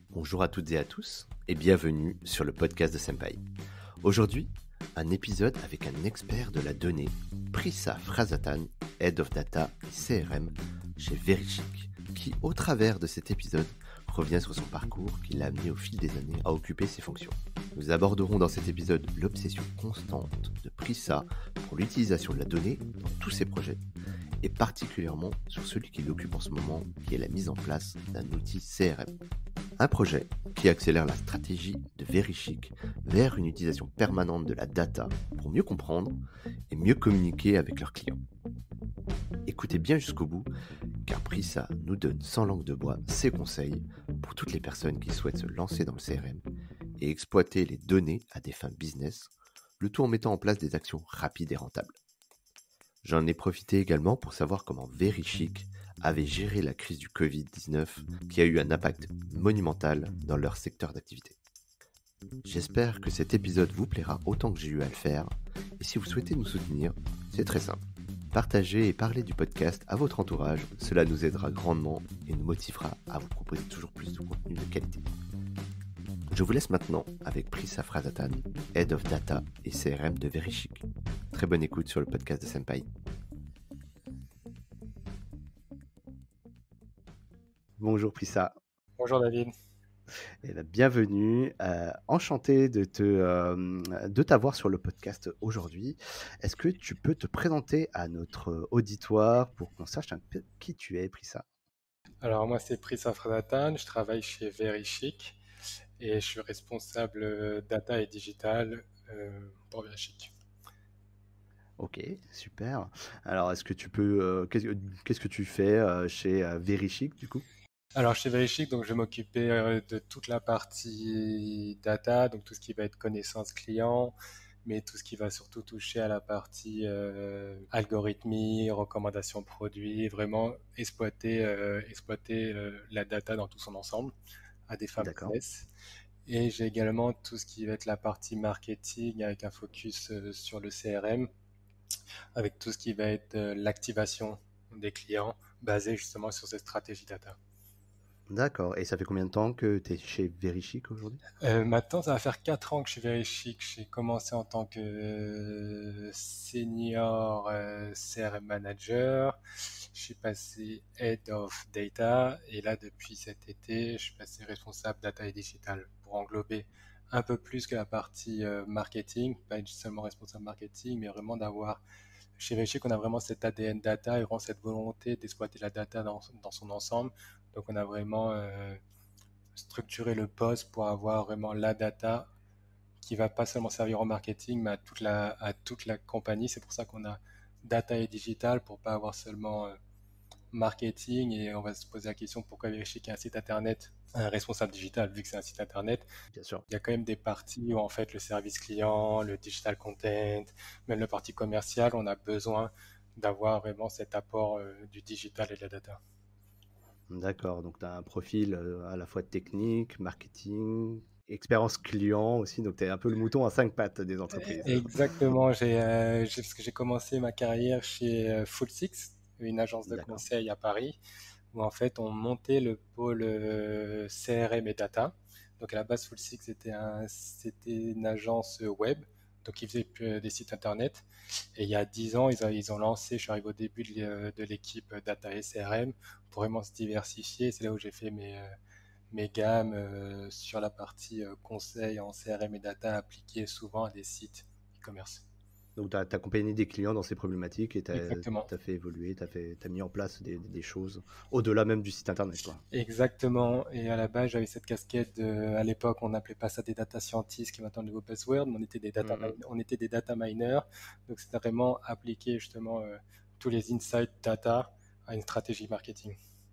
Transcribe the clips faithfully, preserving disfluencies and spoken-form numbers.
Bonjour à toutes et à tous et bienvenue sur le podcast de Senpai. Aujourd'hui, un épisode avec un expert de la donnée, Prissa Phrazatan, Head of Data et C R M chez Verichiq, qui au travers de cet épisode revient sur son parcours qui l'a amené au fil des années à occuper ses fonctions. Nous aborderons dans cet épisode l'obsession constante de Prissa pour l'utilisation de la donnée dans tous ses projets, et particulièrement sur celui qui l'occupe en ce moment, qui est la mise en place d'un outil C R M. Un projet qui accélère la stratégie de Verichiq vers une utilisation permanente de la data pour mieux comprendre et mieux communiquer avec leurs clients. Écoutez bien jusqu'au bout, car Prissa nous donne sans langue de bois ses conseils pour toutes les personnes qui souhaitent se lancer dans le C R M et exploiter les données à des fins business, le tout en mettant en place des actions rapides et rentables. J'en ai profité également pour savoir comment Verichiq avait géré la crise du covid dix-neuf qui a eu un impact monumental dans leur secteur d'activité. J'espère que cet épisode vous plaira autant que j'ai eu à le faire, et si vous souhaitez nous soutenir, c'est très simple. Partagez et parlez du podcast à votre entourage, cela nous aidera grandement et nous motivera à vous proposer toujours plus de contenu de qualité. Je vous laisse maintenant avec Prissa Phrazatan, Head of Data et C R M de Verichiq. Très bonne écoute sur le podcast de Senpai. Bonjour Prissa. Bonjour David. Et bien, bienvenue, euh, enchanté de, te, euh, de t'avoir sur le podcast aujourd'hui. Est-ce que tu peux te présenter à notre auditoire pour qu'on sache un peu qui tu es, Prissa? Alors moi c'est Prissa Phrazatan, je travaille chez Verichiq et je suis responsable euh, data et digital euh, pour Verichiq. Ok, super. Alors, est-ce que tu peux, euh, qu'est-ce, que- qu'est-ce que tu fais euh, chez euh, Verichiq du coup? Alors chez Verichiq, donc je vais m'occuper euh, de toute la partie data, donc tout ce qui va être connaissance client, mais tout ce qui va surtout toucher à la partie euh, algorithmie, recommandation produits, vraiment exploiter, euh, exploiter euh, la data dans tout son ensemble à des fins D'accord. business. Et j'ai également tout ce qui va être la partie marketing avec un focus euh, sur le C R M, avec tout ce qui va être euh, l'activation des clients basé justement sur cette stratégie data. D'accord. Et ça fait combien de temps que tu es chez Verichiq aujourd'hui? Euh, maintenant, ça va faire quatre ans que je suis Verichiq. J'ai commencé en tant que euh, senior euh, C R M manager. Je suis passé Head of Data. Et là, depuis cet été, je suis passé responsable data et digital pour englober un peu plus que la partie euh, marketing. Pas être seulement responsable marketing, mais vraiment d'avoir... Chez Verichiq, on a vraiment cet A D N data et vraiment cette volonté d'exploiter la data dans, dans son ensemble. Donc, on a vraiment... Euh, structurer le poste pour avoir vraiment la data qui va pas seulement servir au marketing, mais à toute la, à toute la compagnie. C'est pour ça qu'on a data et digital pour pas avoir seulement euh, marketing. Et on va se poser la question pourquoi vérifier qu'il y a un site internet, un responsable digital, vu que c'est un site internet. Bien sûr. Il y a quand même des parties où en fait le service client, le digital content, même la partie commerciale, on a besoin d'avoir vraiment cet apport euh, du digital et de la data. D'accord. Donc, tu as un profil euh, à la fois technique, marketing, expérience client aussi. Donc, tu es un peu le mouton à cinq pattes des entreprises. Exactement, j'ai, euh, j'ai- parce que j'ai commencé ma carrière chez euh, Full Six, une agence de D'accord. conseil à Paris, où en fait on montait le pôle euh, C R M et data. Donc à la base, Full Six c'était un, c'était une agence web, donc ils faisaient euh, des sites internet. Et il y a dix ans, ils, a- ils ont lancé, je suis arrivé au début de l'é- de l'équipe data et C R M pour vraiment se diversifier. C'est là où j'ai fait mes, euh, mes gammes euh, sur la partie euh, conseil en C R M et data appliquées souvent à des sites e-commerce. Donc, tu as accompagné des clients dans ces problématiques et tu Exactement. as fait évoluer, tu as fait, t'as mis en place des, des choses au-delà même du site internet, quoi. Exactement. Et à la base, j'avais cette casquette de, à l'époque, on n'appelait pas ça des data scientists, qui est maintenant le nouveau buzzword, mais on était des data, Mhm. min- on était des data miners. Donc, c'était vraiment appliquer justement euh, tous les insights data à une stratégie marketing.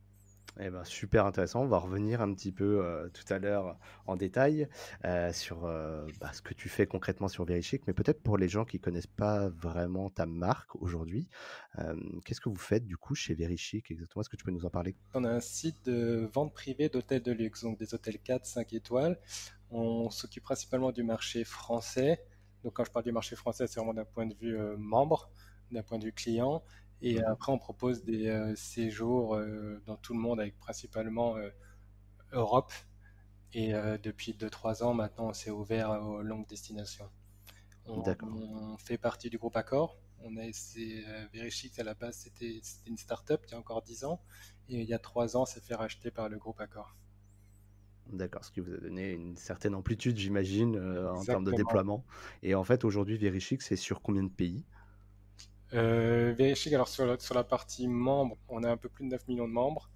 Eh ben, super intéressant. On va revenir un petit peu euh, tout à l'heure en détail euh, sur euh, bah, ce que tu fais concrètement sur Verichiq, mais peut-être pour les gens qui connaissent pas vraiment ta marque aujourd'hui, euh, qu'est-ce que vous faites du coup chez Verichiq exactement? Est-ce que tu peux nous en parler? On a un site de vente privée d'hôtels de luxe, donc des hôtels quatre, cinq étoiles. On s'occupe principalement du marché français. Donc quand je parle du marché français, c'est vraiment d'un point de vue euh, membre, d'un point de vue client. Et Mhm. après, on propose des euh, séjours euh, dans tout le monde avec principalement euh, Europe Et euh, depuis deux trois ans, maintenant, on s'est ouvert aux longues destinations. On, D'accord. on fait partie du groupe Accor. On a essayé, euh, Verichict, à la base, c'était c'était une start-up il y a encore dix ans. Et il y a trois ans, ça s'est fait racheter par le groupe Accor. D'accord, ce qui vous a donné une certaine amplitude, j'imagine, heu, en termes de Exactement. déploiement et en fait, aujourd'hui, Verichic, c'est sur combien de pays? Euh, Verichict, alors sur la, sur la partie membres, on a un peu plus de neuf millions de membres.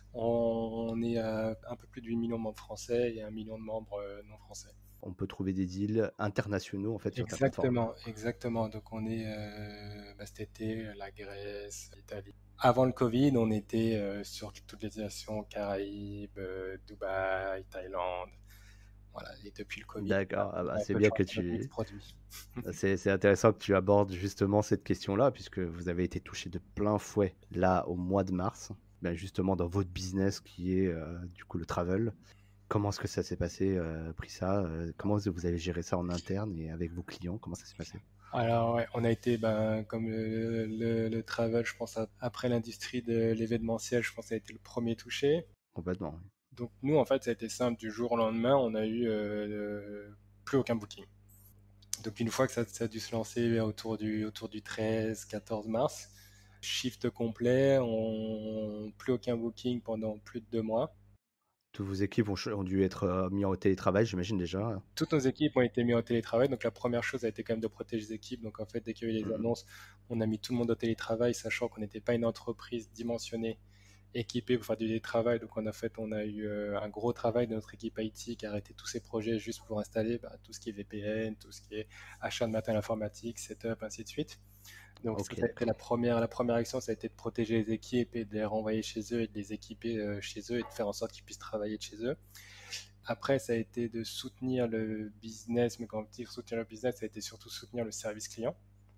On, on est à un peu plus de huit millions de membres français et un million de membres euh, non français. On peut trouver des deals internationaux, en fait, sur ta plateforme? Exactement, exactement. Donc on est euh, bah, cet été, la Grèce, l'Italie. Avant le Covid, on était euh, sur toutes les destinations Caraïbes, euh, Dubaï, Thaïlande. Voilà. Et depuis le Covid, D'accord, ah on bah, a un c'est peu bien que changé notre mix tu produit. c'est c'est intéressant que tu abordes justement cette question-là, puisque vous avez été touché de plein fouet, là, au mois de mars, bah, justement dans votre business qui est, heu, du coup, le travel. Comment est-ce que ça s'est passé, heu, Prissa? Heu, comment vous avez géré ça en interne et avec vos clients? Comment ça s'est passé? Alors ouais, on a été, ben, comme le, le- le travel, je pense, a- après l'industrie de l'événementiel, je pense que ça a été le premier touché. Complètement, oui. Donc nous, en fait, ça a été simple. Du jour au lendemain, on a eu euh, plus aucun booking. Donc une fois que ça, ça a dû se lancer autour du, autour du treize quatorze mars, shift complet, on, plus aucun booking pendant plus de deux mois. Toutes vos équipes ont ch ont dû être, heu, mis en télétravail, j'imagine déjà? Toutes nos équipes ont été mises en télétravail. Donc la première chose a été quand même de protéger les équipes. Donc en fait, dès qu'il y a eu les Mmh. annonces, on a mis tout le monde au télétravail, sachant qu'on n'était pas une entreprise dimensionnée, équipée pour faire du télétravail. Donc en fait, on a eu euh, un gros travail de notre équipe I T qui a arrêté tous ses projets juste pour installer bah, tout ce qui est V P N, tout ce qui est achat de matériel informatique, setup, ainsi de suite. Donc ça, OK, ça a été la d'accord. première, la première action, ça a été de protéger les équipes et de les renvoyer chez eux et de les équiper euh, chez eux et de faire en sorte qu'ils puissent travailler de chez eux. Après, ça a été de soutenir le business, mais quand on dit soutenir le business, ça a été surtout soutenir le service client.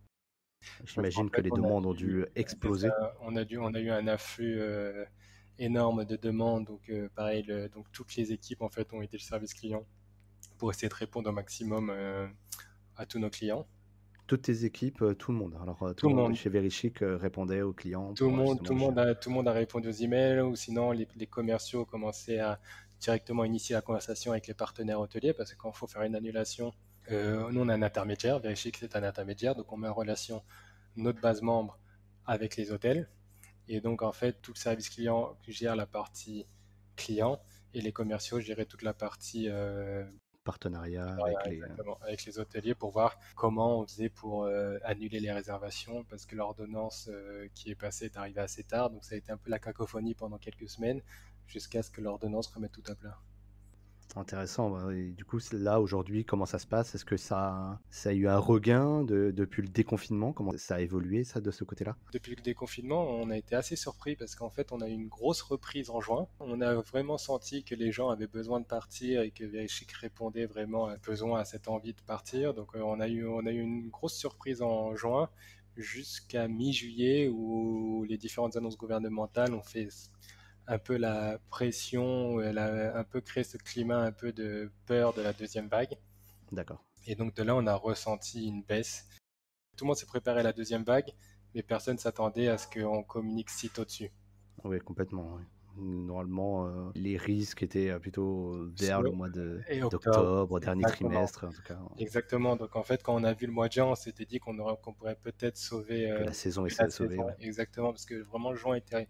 Parce qu'en J'imagine que fait, les on a demandes ont dû, dû c'est ça, exploser. on a dû, on a eu un afflux euh, énorme de demandes. Donc, euh, pareil, le- donc toutes les équipes en fait ont été le service client pour essayer de répondre au maximum euh, à tous nos clients. Toutes tes équipes, heu, tout le monde? Alors, heu, tout Tout le le monde de monde, chez Verichic, heu, répondait aux clients tout le pour, heu, monde, tout justement le monde gérer? a, tout le monde a répondu aux emails, ou sinon les, les commerciaux commençaient à directement initier la conversation avec les partenaires hôteliers, parce que quand il faut faire une annulation, euh, nous on a un intermédiaire, vérifier que c'est un intermédiaire, donc on met en relation notre base membre avec les hôtels, et donc en fait tout le service client gère la partie client et les commerciaux géraient toute la partie euh, Partenariat avec voilà, les, heu exactement, avec les hôteliers pour voir comment on faisait pour euh, annuler les réservations parce que l'ordonnance euh, qui est passée est arrivée assez tard. Donc ça a été un peu la cacophonie pendant quelques semaines jusqu'à ce que l'ordonnance remette tout à plat. intéressant, bah, et du coup, c'est là, aujourd'hui, comment ça se passe? Est-ce que ça a ça a eu un regain de depuis le déconfinement? Comment ça a évolué ça, de ce côté-là? Depuis le déconfinement, on a été assez surpris parce qu'en fait, on a eu une grosse reprise en juin. On a vraiment senti que les gens avaient besoin de partir et que Verichic répondait vraiment à besoin, à cette envie de partir. Donc, euh, on a eu, on a eu une grosse surprise en juin jusqu'à mi-juillet où les différentes annonces gouvernementales ont fait un peu la pression, elle a un peu créé ce climat un peu de peur de la deuxième vague. D'accord. Et donc, de là, on a ressenti une baisse. Tout le monde s'est préparé à la deuxième vague, mais personne s'attendait à ce qu'on communique si tôt dessus. Oui, complètement, oui. Normalement, heu, les risques étaient, heu, plutôt vers le mois de Et octobre, d'octobre, dernier exactement. trimestre, en tout cas, Exactement. Donc en fait, quand on a vu le mois de juin, on s'était dit qu'on aurait, qu'on pourrait peut-être sauver, que euh, la saison sauver essaie la de sauver, saison. ouais. Exactement, parce que vraiment, juin était.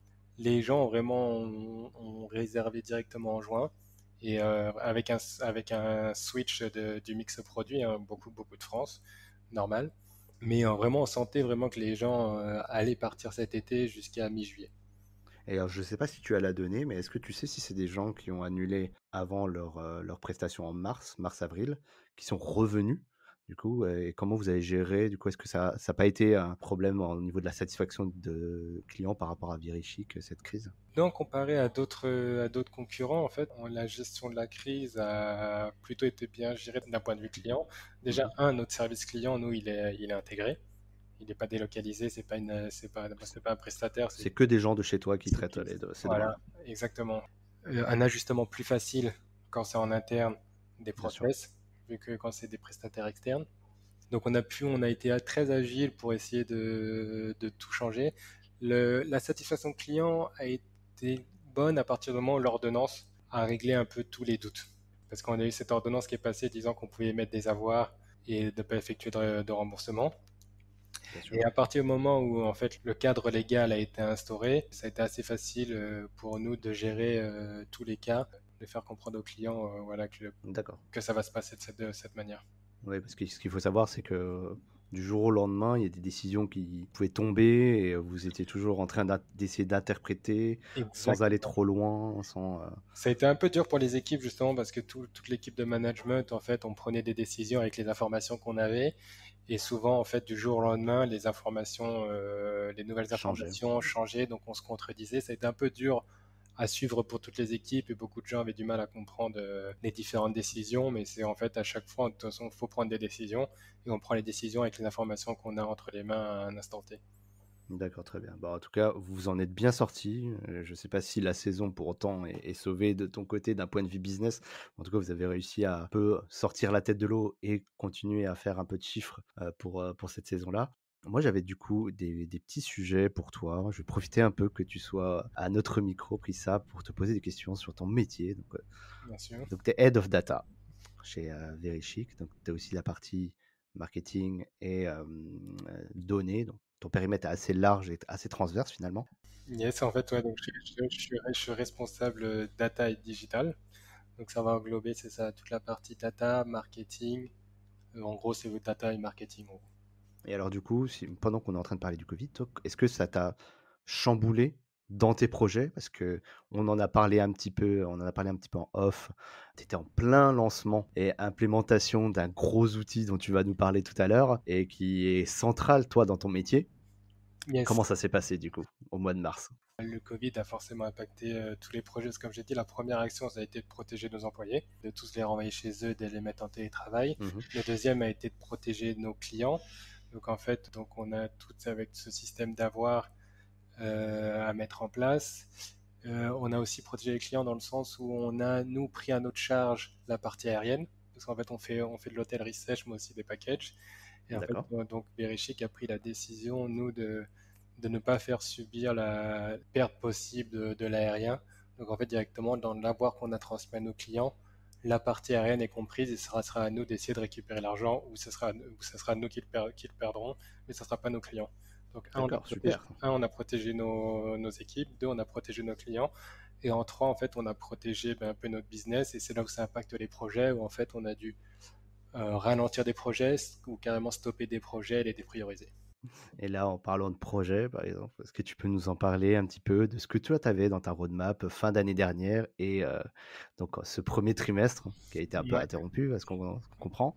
Les gens ont vraiment ont, ont réservé directement en juin. Et euh, avec, un, avec un switch de, du mix produit, hein, beaucoup, beaucoup de France, normal. Mais euh, vraiment, on sentait vraiment que les gens euh, allaient partir cet été jusqu'à mi-juillet. Et alors, je sais pas si tu as la donnée, mais est-ce que tu sais si c'est des gens qui ont annulé avant leur, heu, leur prestation en mars, mars-avril, qui sont revenus, du coup, heu, et comment vous avez géré, du coup? Est-ce que ça ça a pas été un problème au niveau de la satisfaction de clients par rapport à Verichic, heu, cette crise? Non, comparé à d'autres à d'autres concurrents, en fait, on- la gestion de la crise a plutôt été bien gérée d'un point de vue client. Déjà, Mmh. un, notre service client, nous, il est, il est intégré. Il n'est pas délocalisé, c'est pas une, c'est pas, c'est pas un prestataire, c'est, C'est que des gens de chez toi qui c'est traitent que- les de ces voilà, demandes? exactement. Euh, un ajustement plus facile quand c'est en interne des Bien sûr. process, vu que quand c'est des prestataires externes. Donc, on a pu, on a été très agile pour essayer de, de tout changer. Le, la satisfaction client a été bonne à partir du moment où l'ordonnance à régler un peu tous les doutes. Parce qu'on a eu cette ordonnance qui est passée disant qu'on pouvait émettre des avoirs et ne pas effectuer de, de remboursement. Bien sûr. Et à partir du moment où en fait le cadre légal a été instauré, ça a été assez facile euh, pour nous de gérer euh, tous les cas, de faire comprendre aux clients euh, voilà, que, D'accord. que ça va se passer de cette, de cette manière. Oui, parce que ce qu'il faut savoir, c'est que du jour au lendemain, il y a des décisions qui pouvaient tomber et vous étiez toujours en train d'in- d'essayer d'interpréter sans aller Exactement. trop loin, sans... euh, Ça a été un peu dur pour les équipes justement parce que tout- toute l'équipe de management, en fait, on prenait des décisions avec les informations qu'on avait et souvent, en fait, du jour au lendemain, les informations, euh, les nouvelles changer. informations ont changé, donc on se contredisait. Ça a été un peu dur à suivre pour toutes les équipes et beaucoup de gens avaient du mal à comprendre euh, les différentes décisions, mais c'est en fait à chaque fois, de toute façon, il faut prendre des décisions et on prend les décisions avec les informations qu'on a entre les mains à un instant T. D'accord, très bien. Bah, en tout cas, vous en êtes bien sorti. Euh, Je ne sais pas si la saison pour autant est, est sauvée de ton côté d'un point de vue business. En tout cas, vous avez réussi à un peu sortir la tête de l'eau et continuer à faire un peu de chiffres euh, pour, euh, pour cette saison-là. Moi, j'avais du coup des, des petits sujets pour toi. Je vais profiter un peu que tu sois à notre micro, Prissa, pour te poser des questions sur ton métier. Donc, euh, Bien sûr. donc tu es Head of Data chez euh, Verichic. Donc, tu as aussi la partie marketing et euh, euh, données. Donc, ton périmètre est assez large et assez transverse finalement. Yes, en fait, ouais, donc je, je- je suis, je suis responsable euh, data et digital. Donc ça va englober, c'est ça, toute la partie data, marketing. Euh, en gros, c'est le data et marketing. En gros. Et alors, du coup, si- pendant qu'on est en train de parler du Covid, toi, est-ce que ça t'a chamboulé dans tes projets? Parce que on en a parlé un petit peu, on en a parlé un petit peu en off. Tu étais en plein lancement et implémentation d'un gros outil dont tu vas nous parler tout à l'heure et qui est central, toi, dans ton métier. Yes, Comment ça s'est passé, du coup, au mois de mars? le Covid a forcément impacté euh, tous les projets. Parce que comme j'ai dit, la première action, ça a été de protéger nos employés, de tous les renvoyer chez eux, de les mettre en télétravail. Mhm. Le deuxième a été de protéger nos clients. Donc en fait, donc on a tout avec ce système d'avoir euh, à mettre en place. Euh, on a aussi protégé les clients dans le sens où on a, nous, pris à notre charge la partie aérienne. Parce qu'en fait, on fait, on fait de l'hôtellerie sèche, mais aussi des packages. Et en fait, D'accord. euh, donc, Verichic a pris la décision, nous, de, de ne pas faire subir la perte possible de, de l'aérien. Donc, en fait, directement, dans l'avoir qu'on a transmis à nos clients, la partie aérienne est comprise et ce sera, sera à nous d'essayer de récupérer l'argent ou ce sera, ou ce sera nous qui le, per- qui le perdrons, mais ce ne sera pas nos clients. Donc, un, on a D'accord, protégé, super. un, on a protégé nos, nos équipes, deux, on a protégé nos clients, et en trois, en fait, on a protégé ben, un peu notre business, et c'est là où ça impacte les projets, où en fait, on a dû euh, ralentir des projets ou carrément stopper des projets et les déprioriser. Et là, en parlant de projet, par exemple, est-ce que tu peux nous en parler un petit peu de ce que toi, tu avais dans ta roadmap fin d'année dernière et euh, donc ce premier trimestre qui a été un peu Ouais. interrompu, est-ce qu'on qu'on comprend?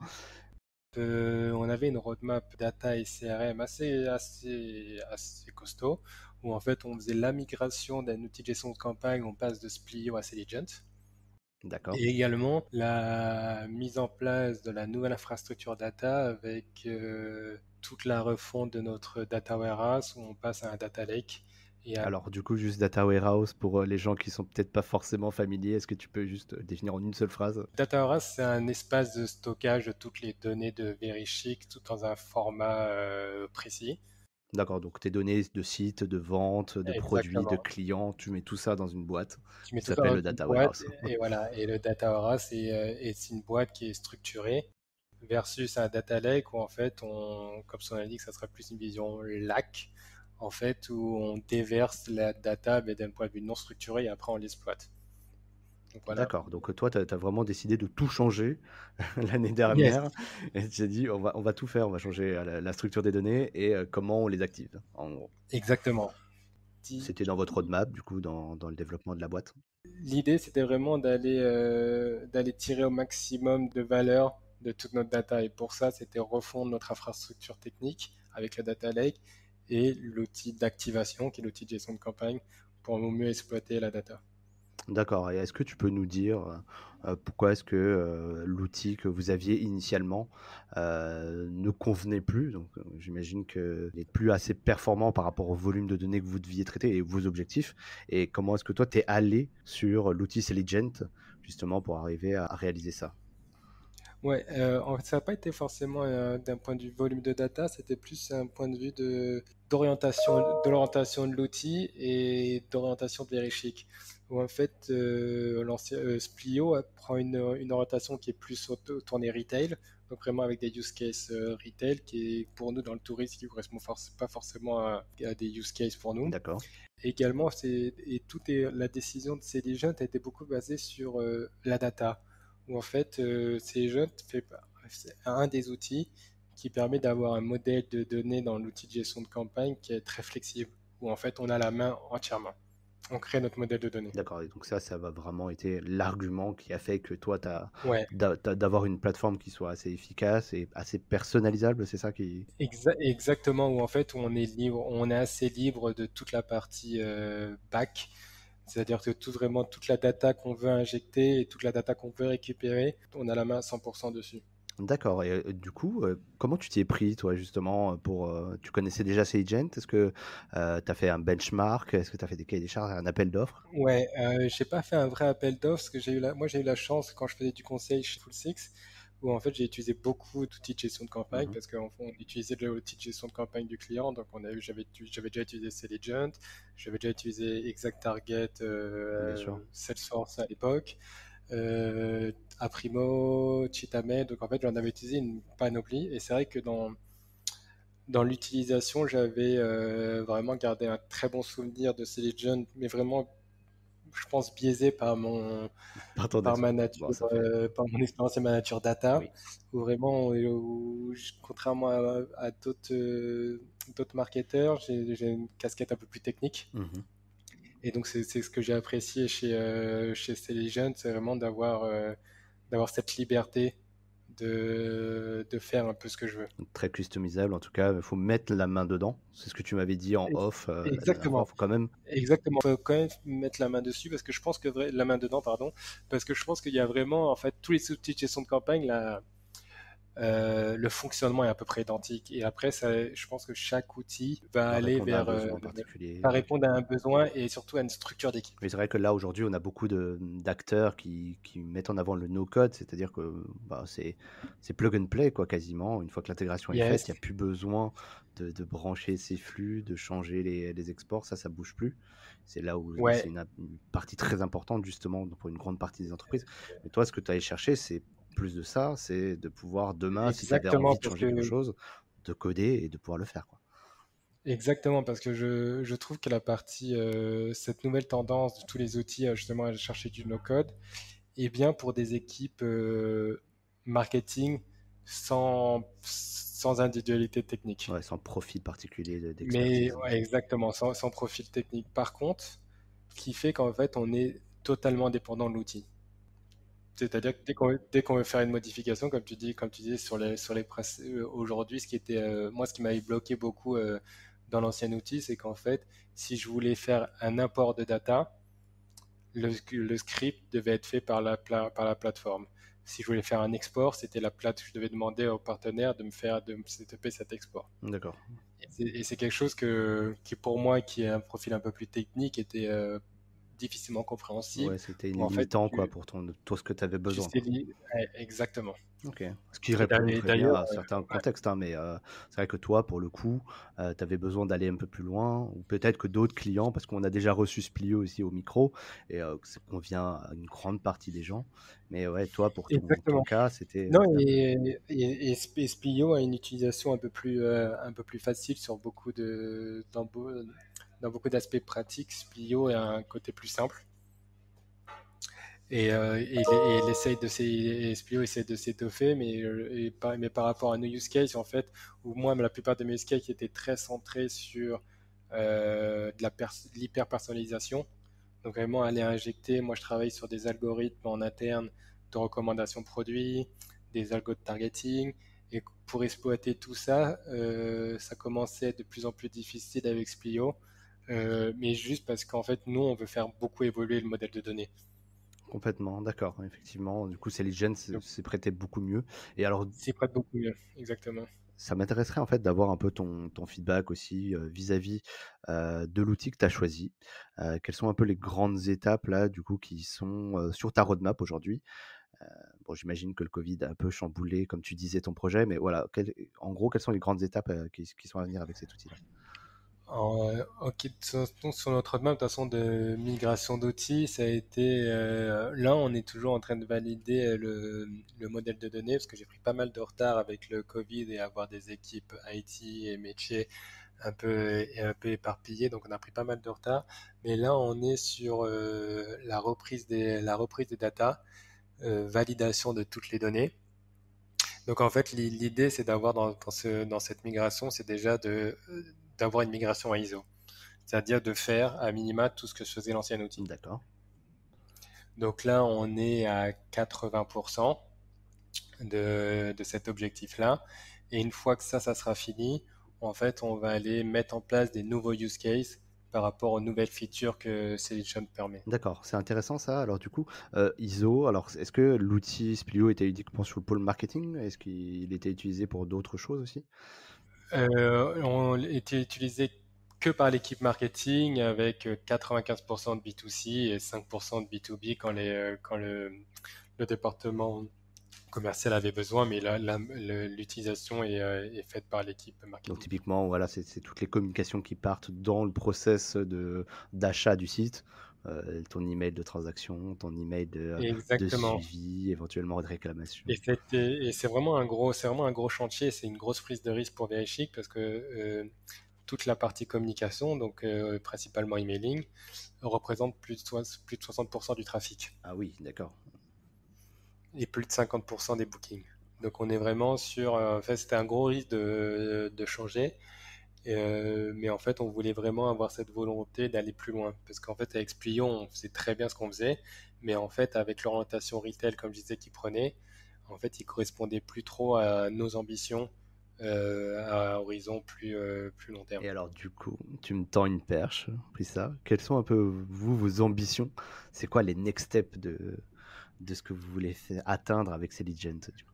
Euh, on avait une roadmap data et C R M assez, assez, assez costaud, où en fait on faisait la migration d'un outil de gestion de campagne, on passe de Splio à Selligent. D'accord. Et également la mise en place de la nouvelle infrastructure data avec euh, toute la refonte de notre data warehouse où on passe à un data lake. Et à Alors, du coup, juste Data Warehouse pour euh, les gens qui sont peut-être pas forcément familiers, est-ce que tu peux juste euh, définir en une seule phrase? data warehouse, c'est un espace de stockage de toutes les données de Verichic, tout dans un format euh, précis. D'accord, donc tes données de sites, de vente, de produits, de Exactement. clients, tu mets tout ça dans une boîte Tu mets qui tout ça s'appelle dans le une Data boîte Warehouse. et voilà. Et le data warehouse, c'est euh, et c'est une boîte qui est structurée versus un data lake où en fait, on, comme son indique, ça sera plus une vision lac, en fait, où on déverse la data mais d'un point de vue non structuré et après on l'exploite. Donc voilà. D'accord, donc euh, toi, tu as vraiment décidé de tout changer l'année Yes, dernière et tu t'es dit: «On va on va tout faire, on va changer, heu, la la structure des données et heu, comment on les active», en gros. exactement. Di- C'était dans votre roadmap, du coup, dans dans le développement de la boîte? L'idée, c'était vraiment d'aller euh, d'aller tirer au maximum de valeur de toute notre data. Et pour ça, c'était refondre notre infrastructure technique avec le data lake et l'outil d'activation, qui est l'outil de gestion de campagne, pour mieux exploiter la data. D'accord et est-ce que tu peux nous dire, heu heu, pourquoi est-ce que, heu, l'outil que vous aviez initialement, heu, ne convenait plus? Donc, heu, j'imagine qu'il est plus assez performant par rapport au volume de données que vous deviez traiter et vos objectifs et comment est-ce que toi, tu es allé sur l'outil Selligent, justement pour arriver à à réaliser ça? Ouais, euh, en fait, ça n'a pas été forcément euh, d'un point de vue volume de data, c'était plus un point de vue de d'orientation, de l'orientation de l'outil et d'orientation de Verichic. Où en fait, euh, l'ancien euh, Splio euh, prend une, une orientation qui est plus au- tournée retail, donc vraiment avec des use cases euh, retail, qui est pour nous dans le tourisme, qui ne correspond forc- pas forcément à, à des use cases pour nous. D'accord. Également, c'est, et tout est, la décision de Céligent a été beaucoup basée sur euh, la data, où en fait, euh, Céligent fait c'est un des outils qui permet d'avoir un modèle de données dans l'outil de gestion de campagne qui est très flexible, où en fait, on a la main entièrement. On crée notre modèle de données. D'accord, et donc ça, ça va vraiment été l'argument qui a fait que toi, tu as Ouais, d'avoir une plateforme qui soit assez efficace et assez personnalisable, c'est ça qui... exa- exactement, où en fait, où on est libre, on est assez libre de toute la partie euh, back. C'est-à-dire que tout, vraiment toute la data qu'on veut injecter et toute la data qu'on veut récupérer, on a la main à cent pour cent dessus. D'accord, et heu, du coup, heu, comment tu t'y es pris toi justement, pour, heu tu connaissais déjà Sagent? Est-ce que, heu, tu as fait un benchmark? Est-ce que tu as fait des cahiers des charges, un appel d'offres? Ouais, euh, j'ai pas fait un vrai appel d'offres parce que j'ai eu la, moi j'ai eu la chance quand je faisais du conseil chez Full Six où en fait j'ai utilisé beaucoup d'outils de gestion de campagne Mmh. parce qu'on on utilisait l'outil de gestion de campagne du client donc on a eu j'avais tu- j'avais déjà utilisé Selligent, j'avais déjà utilisé Exact Target, Bien sûr. euh, Salesforce à l'époque, euh, Aprimo, Chitame donc en fait j'en avais utilisé une panoplie et c'est vrai que dans dans l'utilisation j'avais euh, vraiment gardé un très bon souvenir de Selligent mais vraiment je pense, biaisé par mon, Par ton par ma expérience. Bon, nature, ça fait euh, par mon expérience et ma nature data, oui. où vraiment, euh, où je- contrairement à, à d'autres euh, d'autres marketeurs, j'ai j'ai une casquette un peu plus technique. Mmh. Et donc, c'est c'est ce que j'ai apprécié chez, euh, chez Stelligen, c'est vraiment d'avoir euh, d'avoir cette liberté de, de faire un peu ce que je veux. Donc très customisable en tout cas, il faut mettre la main dedans. C'est ce que tu m'avais dit en Ex- off, heu, la dernière fois. Exactement. Faut quand même Exactement. Faut quand même mettre la main dessus parce que je pense que vrai- la main dedans, pardon, parce que je pense qu'il y a vraiment en fait tous les outils de gestion de campagne là, euh, le fonctionnement est à peu près identique. Et après, ça, je pense que chaque outil va doit aller répondre à un vers, euh, besoin particulier. va répondre à un besoin et surtout à une structure d'équipe. Mais c'est vrai que là, aujourd'hui, on a beaucoup de d'acteurs qui qui mettent en avant le no code, c'est-à-dire que, bah, c'est c'est plug and play quoi, quasiment. Une fois que l'intégration est faite, Yes, il y a plus besoin de de brancher ses flux, de changer les les exports, ça, ça bouge plus. C'est là où c'est ouais, une une partie très importante justement pour une grande partie des entreprises. Mais toi, ce que tu allais chercher, c'est plus de ça, c'est de pouvoir demain, si tu avais exactement envie de parce changer quelque que chose, de coder et de pouvoir le faire, quoi. exactement parce que je, je trouve que la partie euh, cette nouvelle tendance de tous les outils euh, justement à chercher du no code est bien pour des équipes euh, marketing sans sans individualité technique. Ouais, sans profil particulier de Mais d'expertise. ouais, exactement, sans, sans profil technique. Par contre, ce qui fait qu'en fait, on est totalement dépendant de l'outil. C'est-à-dire que dès qu'on dès qu'on veut faire une modification, comme tu dis, comme tu dis sur les sur les princi- euh, aujourd'hui, ce qui était euh, moi, ce qui m'avait bloqué beaucoup euh, dans l'ancien outil, c'est qu'en fait, si je voulais faire un import de data, le, le script devait être fait par la pla- par la plateforme. Si je voulais faire un export, c'était la plate, je devais demander au partenaire de me faire de me setuper cet export. D'accord. Et c'est et c'est quelque chose que, qui, pour moi, qui est un profil un peu plus technique, était euh, difficilement compréhensible. Ouais, c'était Où en fait, limitant quoi tu, pour ton toi, ce que tu avais tu besoin, sais quoi. lire. Ouais, exactement. OK. Ce qui Et d'a- répond et très bien d'ailleurs, à euh, certains ouais, contextes, hein, mais heu, c'est vrai que toi, pour le coup, heu, tu avais besoin d'aller un peu plus loin ou peut-être que d'autres clients parce qu'on a déjà reçu Splio aussi au micro et heu, que ça convient à une grande partie des gens. Mais ouais, toi, pour ton ton exactement. cas, c'était, Non, heu, c'était un peu et, et, et Sp- et Splio a une utilisation un peu plus, euh, un peu plus facile sur beaucoup de, dans, beau- dans beaucoup d'aspects pratiques. Splio a un côté plus simple. Et, euh, et, il, et il essaye de s'é- et Splio essaie de s'étoffer, mais, euh, et par, mais par rapport à nos use cases, en fait, où moi, la plupart de mes use cases étaient très centrés sur euh, de la pers- de l'hyper-personnalisation. Donc vraiment aller injecter, moi je travaille sur des algorithmes en interne de recommandation produits, des algos de targeting, et pour exploiter tout ça, euh, ça commençait à être de plus en plus difficile avec Splio, euh, mais juste parce qu'en fait, nous, on veut faire beaucoup évoluer le modèle de données. complètement, d'accord, effectivement. Du coup, Selligent s'est Donc, s'est prêté beaucoup mieux et alors c'est prête beaucoup mieux, exactement. ça m'intéresserait en fait d'avoir un peu ton ton feedback aussi, heu, vis-à-vis, heu, de l'outil que tu as choisi. Heu, quelles sont un peu les grandes étapes là, du coup, qui sont, heu, sur ta roadmap aujourd'hui? Euh, bon, j'imagine que le Covid a un peu chamboulé, comme tu disais, ton projet, mais voilà, quel- en gros, quelles sont les grandes étapes euh, qui, qui sont à venir avec cet outil-là? En, euh, ok, de toute façon, sur notre roadmap, de toute façon, de migration d'outils, ça a été, euh, là, on est toujours en train de valider euh, le, le modèle de données, parce que j'ai pris pas mal de retard avec le Covid et avoir des équipes I T et métiers un peu, un peu éparpillées, donc on a pris pas mal de retard. Mais là, on est sur euh, la reprise des, la reprise des data, euh, validation de toutes les données. Donc en fait, l'i- l'idée, c'est d'avoir dans, dans ce, dans cette migration, c'est déjà de, euh, d'avoir une migration à I S O, c'est-à-dire de faire à minima tout ce que faisait l'ancien outil. D'accord. Donc là, on est à quatre-vingts pour cent de, de cet objectif-là. Et une fois que ça, ça sera fini, en fait, on va aller mettre en place des nouveaux use cases par rapport aux nouvelles features que Solution permet. D'accord, c'est intéressant ça. Alors du coup, euh, I S O, alors est-ce que l'outil Splio était uniquement sur le pôle marketing? Est-ce qu'il était utilisé pour d'autres choses aussi? Euh, on était utilisé que par l'équipe marketing avec euh, quatre-vingt-quinze pour cent de B deux C et cinq pour cent de B deux B quand, les, euh, quand le, le département commercial avait besoin, mais là, la- le- l'utilisation est, euh, est faite par l'équipe Donc marketing. typiquement, voilà, c'est c'est toutes les communications qui partent dans le process de d'achat du site, euh, ton email de transaction, ton email de, de Exactement. suivi, éventuellement de réclamation. Et c'était, et c'est vraiment un gros, c'est vraiment un gros chantier, c'est une grosse prise de risque pour Verichic parce que euh, toute la partie communication, donc euh, principalement emailing, représente plus de, soix- plus de soixante pour cent du trafic Ah oui, d'accord. et plus de cinquante pour cent des bookings. Donc on est vraiment sur, euh, en fait, c'était un gros risque de, de changer, euh, mais en fait on voulait vraiment avoir cette volonté d'aller plus loin parce qu'en fait avec Splio on faisait très bien ce qu'on faisait, mais en fait avec l'orientation retail comme je disais qu'il prenait, en fait il correspondait plus trop à nos ambitions euh, à horizon plus, euh, plus long terme. Et alors du coup, tu me tends une perche, puis ça. Quelles sont un peu vous vos ambitions? C'est quoi les next steps de de ce que vous voulez faire, atteindre avec Selligent, du coup?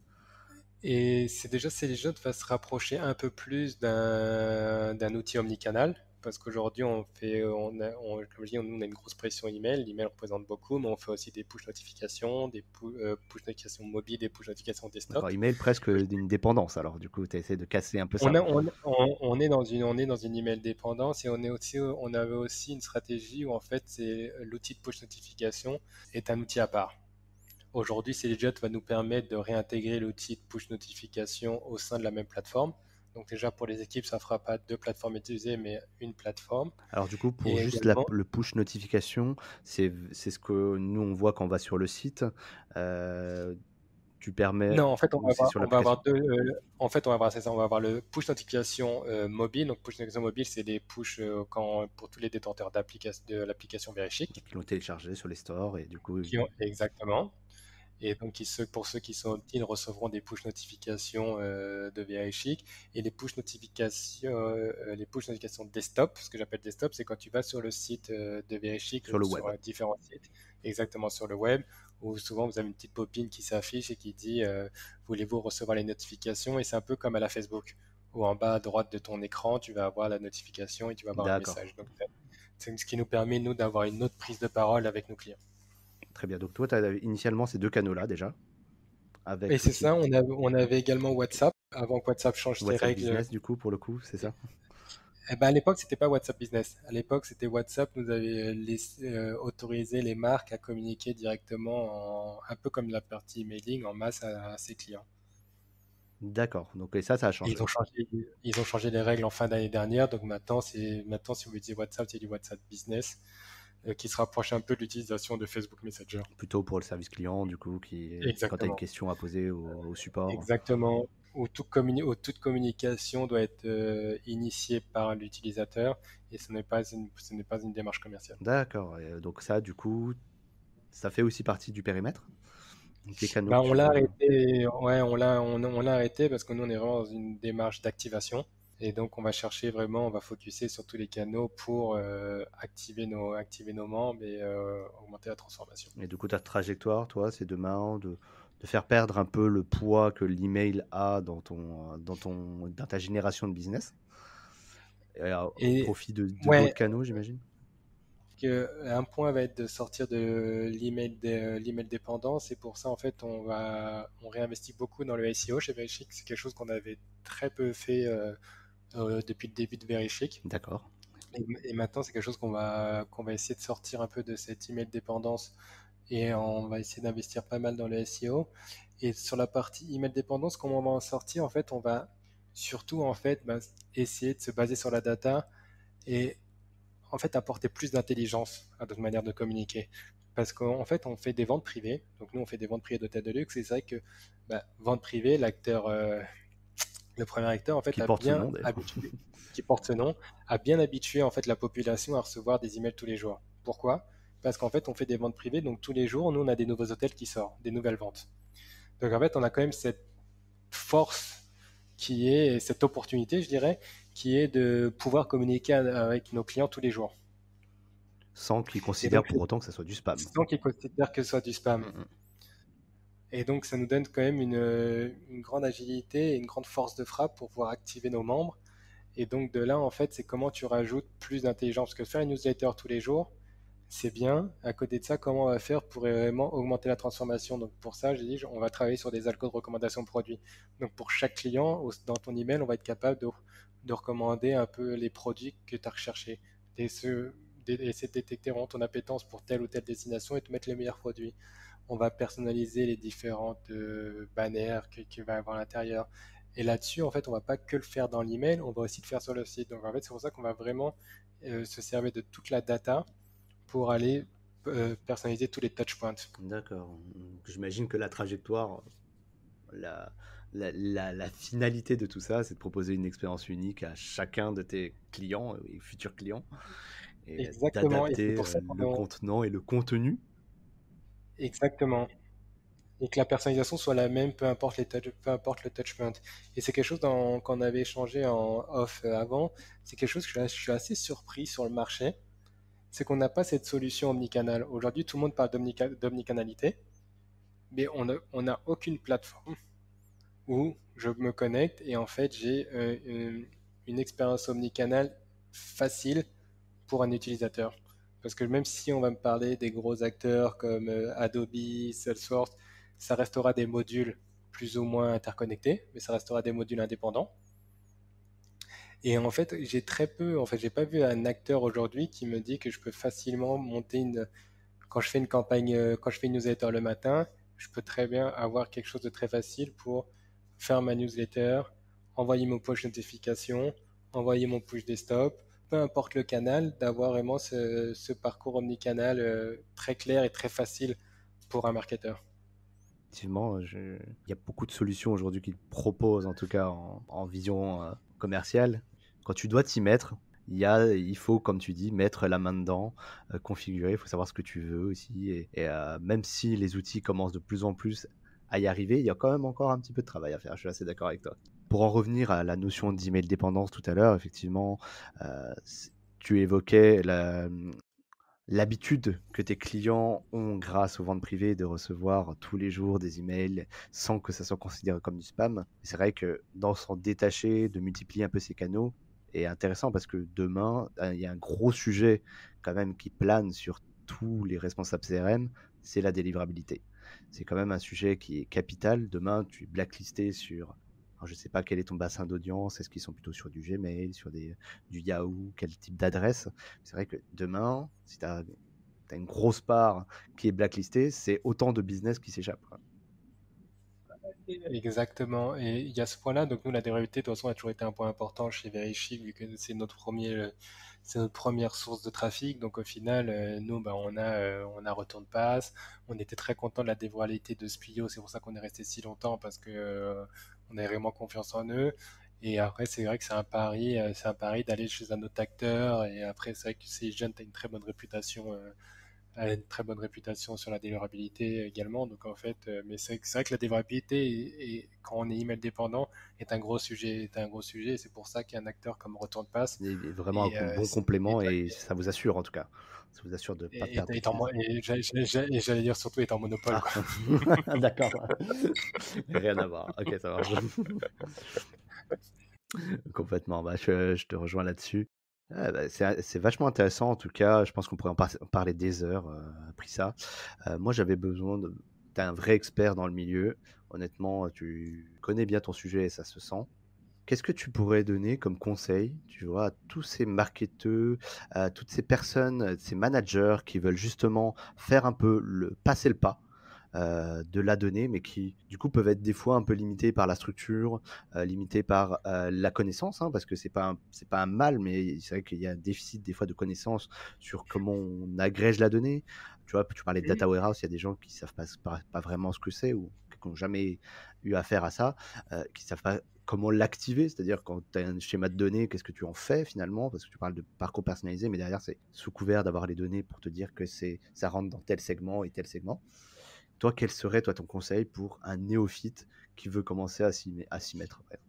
Et c'est déjà, c'est les jeunes va se rapprocher un peu plus d'un d'un outil omnicanal, parce qu'aujourd'hui on fait, on a, on- comme je dis, on a une grosse pression email. L'email représente beaucoup, mais on fait aussi des push notifications, des pu- euh, push notifications mobiles, des push notifications D'accord, desktop. email presque d'une dépendance. Alors du coup, tu essaies de casser un peu ça. On a, on, on- on est dans une, on est dans une email dépendance et on est aussi, on avait aussi une stratégie où en fait c'est l'outil de push notification est un outil à part. Aujourd'hui, Celijet va nous permettre de réintégrer l'outil de push notification au sein de la même plateforme. Donc déjà pour les équipes, ça ne fera pas deux plateformes utilisées, mais une plateforme. Alors du coup, pour Et juste la- également, le push notification, c'est c'est ce que nous on voit quand on va sur le site. Euh, tu permets non, en fait, on ou va c'est avoir, sur on va l'application? avoir deux. Euh, en fait, on va avoir, c'est ça, on va avoir le push notification euh, mobile. Donc push notification mobile, c'est des push euh, quand, pour tous les détenteurs d'application de l'application Verichic. Qui l'ont téléchargé sur les stores et du coup, Qui ont, exactement. Et donc, ils se- pour ceux qui sont opt-in, recevront des push notifications euh, de Verichic. Et les push notifications, euh, les push notifications desktop, ce que j'appelle desktop, c'est quand tu vas sur le site euh, de Verichic sur ou le sur web. euh, différents sites, exactement sur le web, où souvent vous avez une petite pop-in qui s'affiche et qui dit euh, voulez-vous recevoir les notifications? Et c'est un peu comme à la Facebook, où en bas à droite de ton écran, tu vas avoir la notification et tu vas avoir un D'accord, message. Donc, c'est ce qui nous permet, nous, d'avoir une autre prise de parole avec nos clients. très bien. Donc toi, tu as initialement ces deux canaux-là déjà, Et avec c'est l'outil ça, on avait, on avait également WhatsApp, avant que WhatsApp change ses WhatsApp règles. Business, du coup, pour le coup, c'est ça? Eh ben, à l'époque, c'était pas WhatsApp Business. À l'époque, c'était WhatsApp nous avait laissé, euh, autorisé les marques à communiquer directement, en- un peu comme la partie emailing, en masse à, à ses clients. D'accord, donc et ça, ça a Et changé. ils ont changé, ils ont changé les règles en fin d'année dernière, donc maintenant, c'est, maintenant, si vous utilisez WhatsApp, c'est du WhatsApp Business, euh, qui se rapproche un peu de l'utilisation de Facebook Messenger. Plutôt pour le service client, du coup, qui, quand tu as une Exactement. question à poser au, au support. Exactement. Où, tout communi- où toute communication doit être euh, initiée par l'utilisateur et ce n'est pas une, ce n'est pas une démarche commerciale. D'accord, et, euh, donc ça, du coup, ça fait aussi partie du périmètre des canaux Ben, que on tu l'a veux. arrêté, ouais, on l'a, on, on l'a arrêté parce que nous, on est vraiment dans une démarche d'activation. Et donc, on va chercher vraiment, on va focuser sur tous les canaux pour euh, activer nos, activer nos membres et euh, augmenter la transformation. Et du coup, ta trajectoire, toi, c'est demain de, de faire perdre un peu le poids que l'email a dans ton, dans ton, dans ta génération de business, et, euh, au Et profit de, de ouais, d'autres canaux, j'imagine. qu'un point va être de sortir de l'email de l'email dépendant. C'est pour ça, en fait, on va, on réinvestit beaucoup dans le S E O chez Verishift. C'est quelque chose qu'on avait très peu fait euh, euh, depuis le début de Verishift. D'accord. Et, et maintenant, c'est quelque chose qu'on va, qu'on va essayer de sortir un peu de cette email dépendance et on va essayer d'investir pas mal dans le S E O. Et sur la partie email dépendance, comment on va en sortir? En fait, on va surtout en fait bah, essayer de se baser sur la data et en fait apporter plus d'intelligence à notre manière de communiquer. Parce qu'en fait, on fait des ventes privées. Donc nous, on fait des ventes privées d'hôtels de luxe. Et c'est vrai que bah, vente privée, l'acteur, euh, le premier acteur, en fait, Qui a porte ce bien nom d'ailleurs. habitué, qui porte ce nom, a bien habitué en fait la population à recevoir des emails tous les jours. Pourquoi? Parce qu'en fait, on fait des ventes privées, donc tous les jours, nous, on a des nouveaux hôtels qui sortent, des nouvelles ventes. Donc en fait, on a quand même cette force qui est, cette opportunité, je dirais, qui est de pouvoir communiquer avec nos clients tous les jours. Sans qu'ils Et considèrent donc, pour autant que ça soit du spam. sans qu'ils considèrent que ce soit du spam. Mm-mm. Et donc, ça nous donne quand même une, une grande agilité et une grande force de frappe pour pouvoir activer nos membres. Et donc, de là, en fait, c'est comment tu rajoutes plus d'intelligence. Parce que faire une newsletter tous les jours, c'est bien. À côté de ça, comment on va faire pour vraiment augmenter la transformation? Donc, pour ça, j'ai dit, on va travailler sur des algos de recommandation de produits. Donc, pour chaque client, dans ton email, on va être capable de, de recommander un peu les produits que tu as recherchés. Et ce, essayer de détecter vraiment ton appétence pour telle ou telle destination et te mettre les meilleurs produits. On va personnaliser les différentes euh, bannières que tu vas avoir à l'intérieur. Et là-dessus, en fait, on va pas que le faire dans l'email, on va aussi le faire sur le site. Donc, en fait, c'est pour ça qu'on va vraiment euh, se servir de toute la data pour aller euh, personnaliser tous les touchpoints. D'accord. J'imagine que la trajectoire, la, la, la, la finalité de tout ça, c'est de proposer une expérience unique à chacun de tes clients et futurs clients et Exactement, et c'est d'adapter pour ça le qu'on... contenant et le contenu. Exactement. Et que la personnalisation soit la même, peu importe, les touch- peu importe le touchpoint. Et c'est quelque chose dans- qu'on avait échangé en off euh, avant. C'est quelque chose que je suis je suis assez surpris sur le marché. C'est qu'on n'a pas cette solution omnicanal. Aujourd'hui, tout le monde parle d'omnica- d'omnicanalité, mais on n'a on n'a aucune plateforme où je me connecte et en fait j'ai euh, une, une expérience omnicanal facile pour un utilisateur. Parce que même si on va me parler des gros acteurs comme euh, Adobe, Salesforce, ça restera des modules plus ou moins interconnectés, mais ça restera des modules indépendants. Et en fait, j'ai très peu, en fait, j'ai pas vu un acteur aujourd'hui qui me dit que je peux facilement monter une, quand je fais une campagne, euh, quand je fais une newsletter le matin, je peux très bien avoir quelque chose de très facile pour faire ma newsletter, envoyer mon push notification, envoyer mon push desktop, peu importe le canal, d'avoir vraiment ce, ce parcours omnicanal euh, très clair et très facile pour un marketeur. Effectivement, je... il y a beaucoup de solutions aujourd'hui qui proposent, en tout cas en, en vision euh, commerciale. Quand tu dois t'y mettre, il, y a, il faut, comme tu dis, mettre la main dedans, euh, configurer, il faut savoir ce que tu veux aussi. Et, et euh, même si les outils commencent de plus en plus à y arriver, il y a quand même encore un petit peu de travail à faire, je suis assez d'accord avec toi. Pour en revenir à la notion d'email dépendance tout à l'heure, effectivement, euh, tu évoquais la, l'habitude que tes clients ont grâce aux ventes privées de recevoir tous les jours des emails sans que ça soit considéré comme du spam. C'est vrai que dans s'en détacher, de multiplier un peu ces canaux est intéressant parce que demain, il y a un gros sujet quand même qui plane sur tous les responsables C R M, c'est la délivrabilité. C'est quand même un sujet qui est capital. Demain, tu es blacklisté sur... Alors, je ne sais pas quel est ton bassin d'audience, est-ce qu'ils sont plutôt sur du Gmail, sur des, du Yahoo, quel type d'adresse. C'est vrai que demain, si tu as, une grosse part qui est blacklistée, c'est autant de business qui s'échappe. Exactement. Et il y a ce point-là. Donc, nous, la délivrabilité, de toute façon, a toujours été un point important chez Verishift, vu que c'est notre premier, euh, c'est notre première source de trafic. Donc, au final, euh, nous, bah, on a, euh, on a retour de passe. On était très content de la délivrabilité de Splio. C'est pour ça qu'on est resté si longtemps, parce que, euh, on avait vraiment confiance en eux. Et après, c'est vrai que c'est un pari, euh, c'est un pari d'aller chez un autre acteur. Et après, c'est vrai que ces jeunes, tu as une très bonne réputation, euh, a une très bonne réputation sur la délivrabilité également. Donc en fait, euh, mais c'est c'est vrai que la délivrabilité, est- est- quand on est email dépendant, est un gros sujet. Est un gros sujet. C'est pour ça qu'un acteur comme Retour de Passe C'est vraiment un et, euh, bon complément est, et ça vous assure en tout cas. Ça vous assure de ne pas est- perdre est en, d'utilisation. mo- et j'allais j'allais- j'allais dire surtout est en monopole, Ah, quoi. d'accord. Rien à voir. Ok, ça marche. Complètement. Bah, je, je te rejoins là-dessus. Ah bah, c'est c'est vachement intéressant en tout cas, je pense qu'on pourrait en par parler des heures, heu, après ça. Heu, moi j'avais besoin de tu un vrai expert dans le milieu. Honnêtement, tu connais bien ton sujet et ça se sent. Qu'est-ce que tu pourrais donner comme conseil, tu vois, à tous ces marketeurs, à toutes ces personnes, heu, ces managers qui veulent justement faire un peu le passer le pas, heu, de la donnée, mais qui, du coup, peuvent être des fois un peu limités par la structure, heu, limités par, heu, la connaissance, hein, parce que c'est pas un c'est pas un mal, mais c'est vrai qu'il y a un déficit des fois de connaissances sur comment on agrège la donnée. Tu vois, tu parlais de Mmh. data warehouse, il y a des gens qui savent pas pas pas vraiment ce que c'est ou qui n'ont jamais eu affaire à ça, heu, qui savent pas comment l'activer. C'est-à-dire quand tu as un schéma de données, qu'est-ce que tu en fais finalement? Parce que tu parles de parcours personnalisé, mais derrière, c'est sous couvert d'avoir les données pour te dire que c'est ça rentre dans tel segment et tel segment. Toi, quel serait, toi, ton conseil pour un néophyte qui veut commencer à s'y à s'y mettre? Ouais.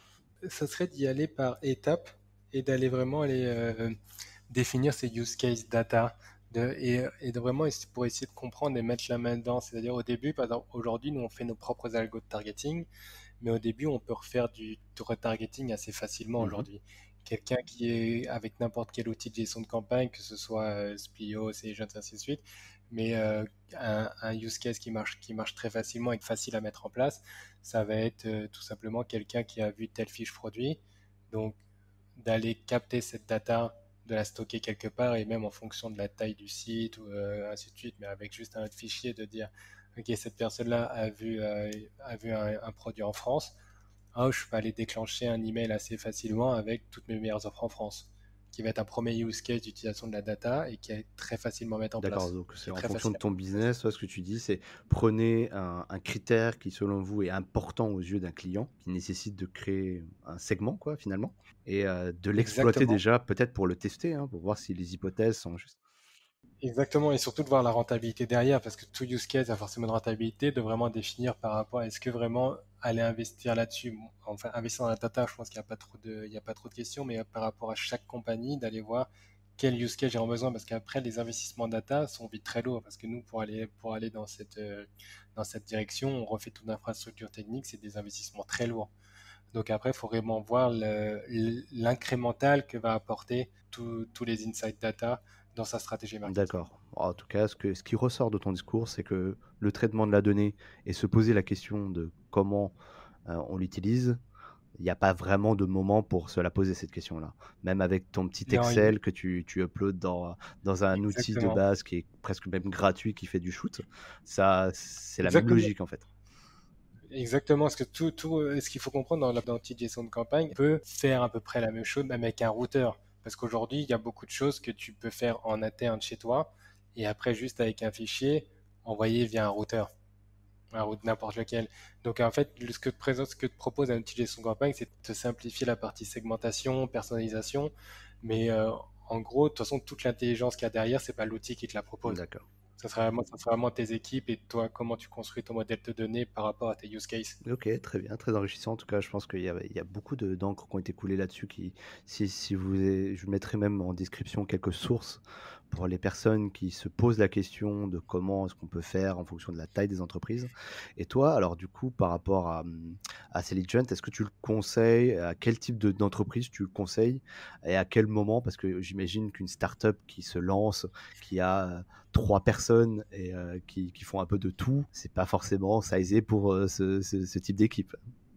Ça serait d'y aller par étapes et d'aller vraiment aller euh, définir ces use case data de, et, et de vraiment essa- pour essayer de comprendre et mettre la main dedans. C'est-à-dire au début, par exemple, aujourd'hui, nous on fait nos propres algos de targeting, mais au début, on peut refaire du, du retargeting assez facilement Mmh. aujourd'hui. Quelqu'un qui est avec n'importe quel outil de gestion de campagne, que ce soit euh, Splio, Agent, ainsi de suite, mais euh, un, un use case qui marche, qui marche très facilement et facile à mettre en place, ça va être euh, tout simplement quelqu'un qui a vu telle fiche produit, donc d'aller capter cette data, de la stocker quelque part et même en fonction de la taille du site ou euh, ainsi de suite, mais avec juste un autre fichier de dire ok, cette personne-là a vu, euh, a vu un, un produit en France. Ah, je peux aller déclencher un email assez facilement avec toutes mes meilleures offres en France, qui va être un premier use case d'utilisation de la data et qui est très facilement à mettre en D'accord, place, donc qui c'est est en très fonction facile de à ton mettre en place. business, toi, ce que tu dis, c'est prenez un un critère qui, selon vous, est important aux yeux d'un client, qui nécessite de créer un segment, quoi, finalement et heu, de l'exploiter Exactement. déjà, peut-être pour le tester, hein, pour voir si les hypothèses sont justes. Exactement, et surtout de voir la rentabilité derrière, parce que tout use case a forcément une rentabilité, de vraiment définir par rapport à est-ce que vraiment aller investir là-dessus, bon, enfin investir dans la data, je pense qu'il n'y a pas trop de, il y a pas trop de questions, mais par rapport à chaque compagnie, d'aller voir quel use case j'ai en besoin, parce qu'après les investissements data sont vite très lourds, parce que nous pour aller pour aller dans cette euh, dans cette direction, on refait toute l'infrastructure technique, c'est des investissements très lourds. Donc après, il faut vraiment voir le- l'incrémental que va apporter tous tous les insight data dans sa stratégie marketing. D'accord. En tout cas, ce que ce qui ressort de ton discours, c'est que le traitement de la donnée et se poser la question de comment, heu, on l'utilise, il y a pas vraiment de moment pour se la poser cette question-là. Même avec ton petit Non, il- Excel que tu tu uploads dans dans un outil de exactement. base qui est presque même gratuit, qui fait du shoot, ça c'est la même Exactement. logique, en fait. Exactement. Parce que tout, tout euh, ce qu'il faut comprendre dans la dans l'outil de gestion de campagne, on peut faire à peu près la même chose, même avec un routeur. Parce qu'aujourd'hui, il y a beaucoup de choses que tu peux faire en interne chez toi et après, juste avec un fichier, envoyer via un routeur. Un routeur n'importe lequel. Donc en fait, ce que te présente, ce que te propose un outil de gestion de campagne, c'est de te simplifier la partie segmentation, personnalisation. Mais euh, en gros, de toute façon, toute l'intelligence qu'il y a derrière, c'est pas l'outil qui te la propose. D'accord. Ça sera vraiment, ça sera vraiment tes équipes et toi, comment tu construis ton modèle de données par rapport à tes use cases. OK, très bien, très enrichissant. En tout cas, je pense qu'il y a il y a beaucoup de d'encre qui ont été coulées là-dessus qui si si vous avez je mettrai même en description quelques sources pour les personnes qui se posent la question de comment est-ce qu'on peut faire en fonction de la taille des entreprises. Et toi, alors du coup, par rapport à, mmh, à Selligent, est-ce que tu le conseilles? À quel type de d'entreprise tu le conseilles? Et à quel moment? Parce que j'imagine qu'une start-up qui se lance, qui a trois personnes et heu, qui qui font un peu de tout, c'est pas forcément sizé pour, heu, ce ce ce type d'équipe.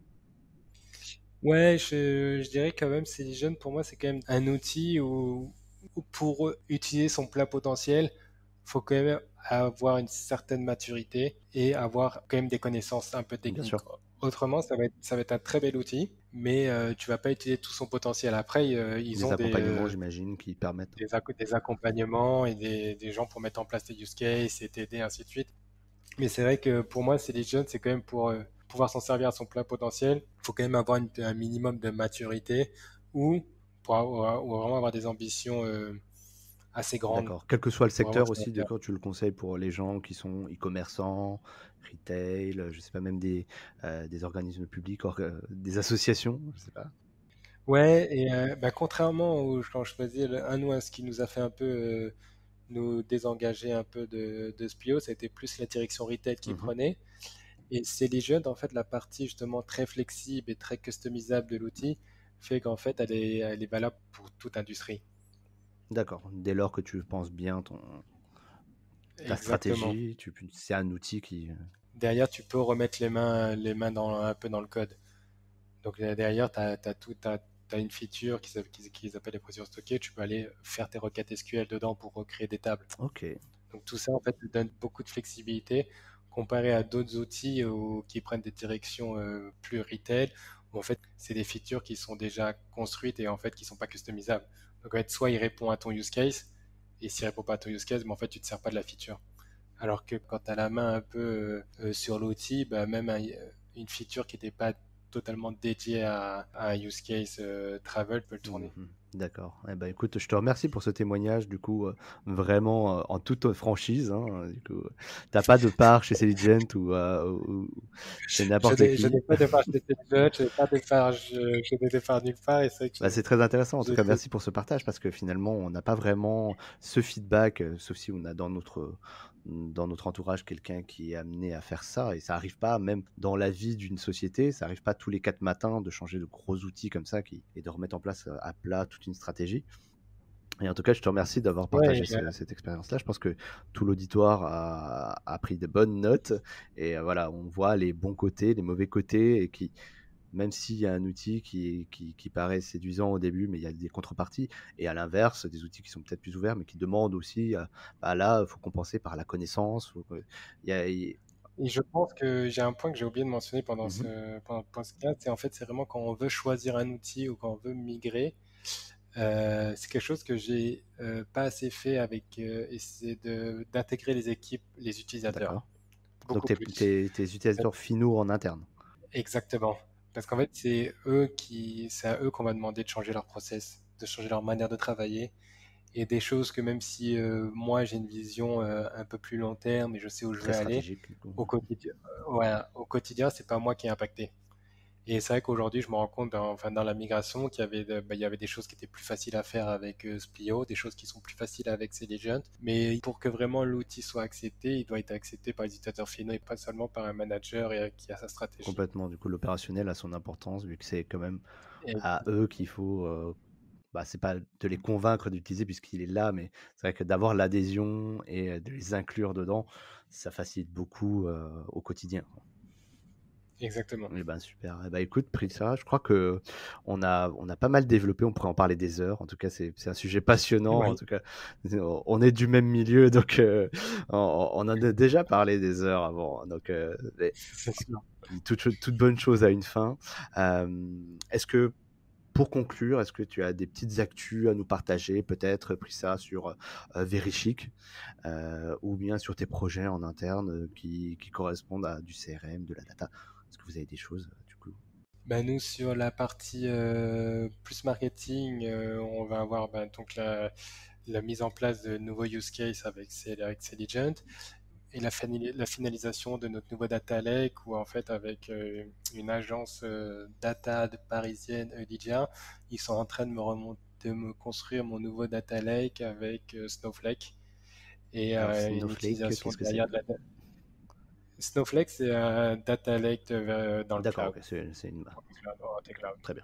Ouais, je, je dirais quand même, c'est jeunes, pour moi, c'est quand même un outil où, où pour utiliser son plein potentiel, faut quand même avoir une certaine maturité et avoir quand même des connaissances un peu Bien techniques. sûr. Autrement, ça va être, ça va être un très bel outil, mais euh, tu vas pas utiliser tout son potentiel. Après, euh, ils Des ont des, accompagnements, euh, j'imagine, qui permettent. des, ac- des accompagnements et des, des gens pour mettre en place des use cases et t'aider, ainsi de suite. Mais c'est vrai que pour moi, c'est les jeunes, c'est quand même pour euh, pouvoir s'en servir à son plein potentiel. Il faut quand même avoir une- un minimum de maturité ou pour avoir- ou vraiment avoir des ambitions euh, assez grandes D'accord. Quel que soit le pour vraiment secteur que ça va aussi, faire. d'accord, tu le conseilles pour les gens qui sont e-commerçants, retail, heu, je sais pas, même des, heu, des organismes publics, orga des associations, je sais pas? Ouais, et euh, bah, contrairement au, quand je choisis le un ou un, ce qui nous a fait un peu euh, nous désengager un peu de, de Splio, c'était plus la direction retail qui Mmh. prenait. Et c'est les jeunes, en fait, la partie justement très flexible et très customisable de l'outil fait qu'en fait, elle est, elle est valable pour toute industrie. D'accord. Dès lors que tu penses bien ton ta Exactement. stratégie, tu pu c'est un outil qui, heu Derrière, tu peux remettre les mains, les mains dans, un peu dans le code. Donc euh, derrière, tu as, tout, t'as, t'as une feature qui, s'appelle- qui, qui s'appelle les procédures stockées. Tu peux aller faire tes requêtes S Q L dedans pour recréer des tables. OK. Donc tout ça, en fait, te donne beaucoup de flexibilité comparé à d'autres outils euh, qui prennent des directions euh, plus retail, où en fait, c'est des features qui sont déjà construites et en fait, qui sont pas customisables. Donc en fait, soit il répond à ton use case, et s'il répond pas à ton use case, mais en fait, tu te sers pas de la feature. Alors que quand tu as la main un peu euh, euh, sur l'outil, bah, même un- une feature qui n'était pas totalement dédiée à, à un use case euh, travel peut le tourner. Mmh. D'accord. Eh ben, écoute, je te remercie pour ce témoignage, du coup, heu, vraiment, heu, en toute franchise, hein, du coup, tu pas de part chez Celligent ou, heu, ou ou chez Je n'importe n'ai je n'ai qui. pas de part chez Telejob, je n'ai pas de part, je, je n'ai de part nulle part, et c'est vrai que Bah, j'ai c'est très intéressant. En tout j'ai cas, fait. merci pour ce partage parce que finalement, on n'a pas vraiment ce feedback, heu, sauf si on a dans notre, mmh, dans notre entourage quelqu'un qui est amené à faire ça et ça arrive pas même dans la vie d'une société, ça arrive pas tous les quatre matins de changer de gros outils comme ça qui et de remettre en place, heu, à plat toute une stratégie. Et en tout cas, je te remercie d'avoir Ouais, partagé euh, ce cette expérience-là. Je pense que tout l'auditoire a a pris de bonnes notes et heu, voilà, on voit les bons côtés, les mauvais côtés et qui même s'il y a un outil qui qui qui paraît séduisant au début, mais il y a des contreparties et à l'inverse, des outils qui sont peut-être plus ouverts, mais qui demandent aussi, heu, bah, là, il faut compenser par la connaissance, faut que il y a il et je pense que j'ai un point que j'ai oublié de mentionner pendant mmh ce, pendant, pendant ce cas, c'est en fait, c'est vraiment quand on veut choisir un outil ou quand on veut migrer, euh, c'est quelque chose que j'ai euh, pas assez fait avec, euh, et c'est de, d'intégrer les équipes, les utilisateurs, d'accord. Donc beaucoup tes plus. tes tes utilisateurs finaux en interne? Exactement. Parce qu'en fait, c'est eux qui, c'est à eux qu'on va demander de changer leur process, de changer leur manière de travailler, et des choses que même si euh, moi j'ai une vision euh, un peu plus long terme et je sais où je Très veux aller, stratégique, du coup. au quotidien, euh, ouais, au quotidien, c'est pas moi qui est impacté. Et c'est vrai qu'aujourd'hui, je me rends compte, dans, enfin, dans la migration, qu'il y avait, de- bah, il y avait des choses qui étaient plus faciles à faire avec euh, Splio, des choses qui sont plus faciles avec Selligent. Mais pour que vraiment l'outil soit accepté, il doit être accepté par les utilisateurs finaux et pas seulement par un manager et, euh, qui a sa stratégie. Complètement. Du coup, l'opérationnel a son importance vu que c'est quand même Et à eux qu'il faut, heu, bah, c'est pas de les convaincre d'utiliser puisqu'il est là, mais c'est vrai que d'avoir l'adhésion et heu, de les inclure dedans, ça facilite beaucoup, heu, au quotidien. exactement. Eh ben, super. Eh ben, écoute, Prissa, je crois que on a on a pas mal développé, on pourrait en parler des heures. En tout cas, c'est c'est un sujet passionnant. En Oui, tout cas, on est du même milieu, donc heu, on on en a déjà parlé des heures avant, hein, donc heu, mais c'est sûr. toute cho toute bonne chose a une fin. Hem, est-ce que pour conclure, est-ce que tu as des petites actus à nous partager, peut-être, Prissa, sur, heu, Verichic, heu, ou bien sur tes projets en interne, heu, qui qui correspondent à du C R M, de la data? Est-ce que vous avez des choses, heu, du coup? Ben, nous, sur la partie euh, plus marketing, euh, on va avoir ben, donc la, la mise en place de nouveaux use cases avec, Cell- avec Selligent et la, fini- la finalisation de notre nouveau data lake où en fait avec euh, une agence euh, data de parisienne, Eudidia, ils sont en train de me, remonter, de me construire mon nouveau data lake avec euh, Snowflake et Alors euh, une Snowflake, utilisation qu'est-ce que c'est? derrière de la data. Snowflake, c'est un data lake de- dans le D'accord, cloud. OK, c'est c'est une Dans le cloud, dans le cloud. très bien.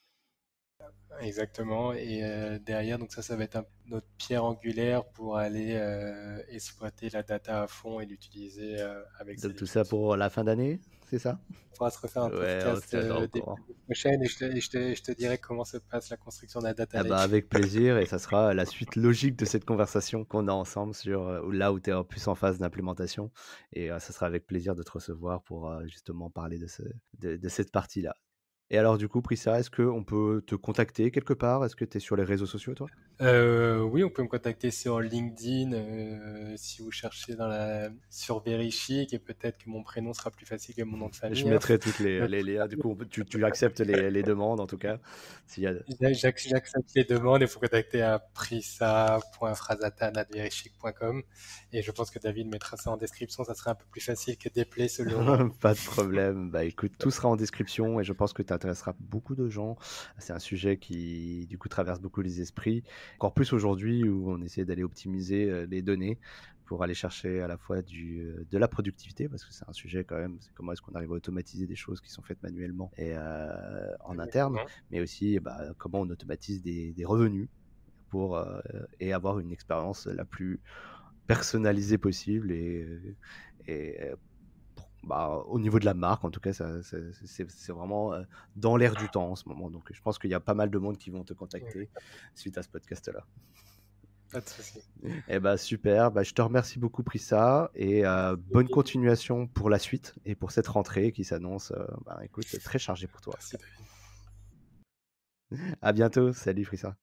Exactement. Et euh, derrière, donc ça, ça va être un- notre pierre angulaire pour aller euh, exploiter la data à fond et l'utiliser euh, avec Donc tout Selligent. ça pour la fin d'année, c'est ça? On pourra se refaire un Ouais, on se podcast tiendra euh, au début courant. d'année prochaine et je te, et je te, je te dirai comment se passe la construction d'un data Ah bah, lake. avec plaisir et ça sera la suite logique de cette conversation qu'on a ensemble sur, heu, là où tu es en plus en phase d'implémentation et heu, ça sera avec plaisir de te recevoir pour, heu, justement parler de ce de de cette partie-là. Et alors du coup, Prissa, est-ce qu'on peut te contacter quelque part? Est-ce que tu es sur les réseaux sociaux, toi? Euh, oui, on peut me contacter sur LinkedIn euh, si vous cherchez dans la sur Verichic et peut-être que mon prénom sera plus facile que mon nom de Je famille, hein. mettrai toutes les les liens. Du coup, on peut tu tu acceptes les les demandes en tout cas, s'il y a J'ac- J'accepte les demandes. Il faut contacter à prisa point frasatan arobase verichic point com et je pense que David mettra ça en description. Ça serait un peu plus facile que d'épeler selon le nom. pas de problème. Bah, écoute, tout sera en description et je pense que tu intéresseras beaucoup de gens. C'est un sujet qui, du coup, traverse beaucoup les esprits. Encore plus aujourd'hui où on essaie d'aller optimiser euh, les données pour aller chercher à la fois du, euh, de la productivité, parce que c'est un sujet quand même, c'est comment est-ce qu'on arrive à automatiser des choses qui sont faites manuellement et euh, en interne, Exactement. mais aussi bah, comment on automatise des, des revenus pour euh, et avoir une expérience la plus personnalisée possible et, et pour- bah, au niveau de la marque, en tout cas, ça, ça- c'est c'est vraiment euh, dans l'air du temps en ce moment. Donc, je pense qu'il y a pas mal de monde qui vont te Oui, contacter suite à ce podcast-là. pas de souci. Eh bah super, bah, je te remercie beaucoup Prissa et euh, bonne continuation pour la suite et pour cette rentrée qui s'annonce, euh, bah, écoute, très chargée pour toi. En tout Merci, David. cas. À bientôt, salut Prissa.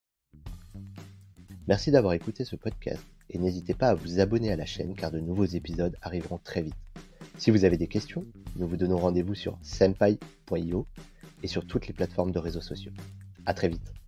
Merci d'avoir écouté ce podcast et n'hésitez pas à vous abonner à la chaîne car de nouveaux épisodes arriveront très vite. Si vous avez des questions, nous vous donnons rendez-vous sur senpai point io et sur toutes les plateformes de réseaux sociaux. À très vite.